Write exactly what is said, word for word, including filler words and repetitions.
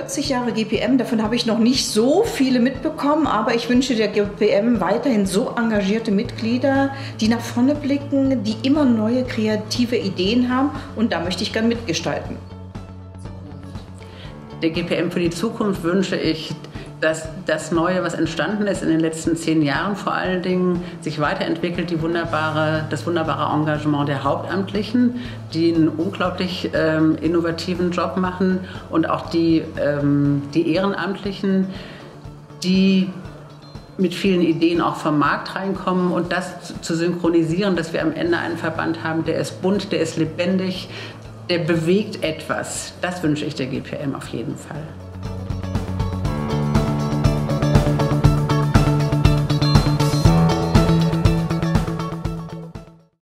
vierzig Jahre G P M, davon habe ich noch nicht so viele mitbekommen, aber ich wünsche der G P M weiterhin so engagierte Mitglieder, die nach vorne blicken, die immer neue kreative Ideen haben, und da möchte ich gern mitgestalten. Der G P M für die Zukunft wünsche ich, dass das Neue, was entstanden ist in den letzten zehn Jahren vor allen Dingen, sich weiterentwickelt, die wunderbare, das wunderbare Engagement der Hauptamtlichen, die einen unglaublich ähm, innovativen Job machen, und auch die, ähm, die Ehrenamtlichen, die mit vielen Ideen auch vom Markt reinkommen, und das zu synchronisieren, dass wir am Ende einen Verband haben, der ist bunt, der ist lebendig, der bewegt etwas. Das wünsche ich der G P M auf jeden Fall.